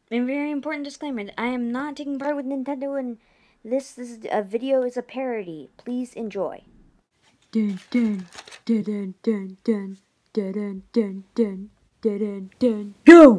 A very important disclaimer: I am not taking part with Nintendo, and this is a video is a parody. Please enjoy. Dun dun dun dun dun dun dun dun dun dun. Go!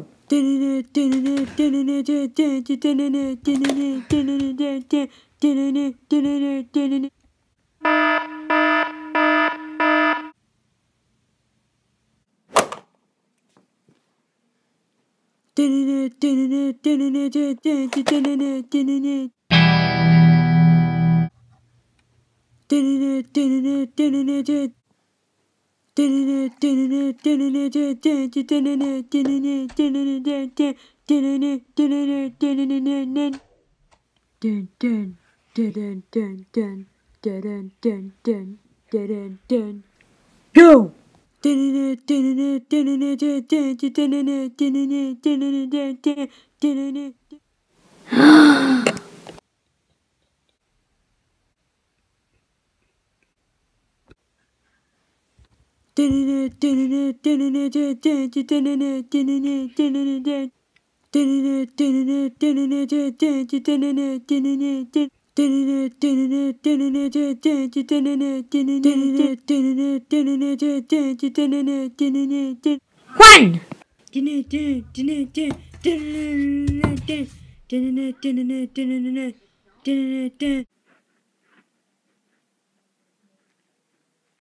Dun dun dun dun dun dun dun dun dun dun. Go! One!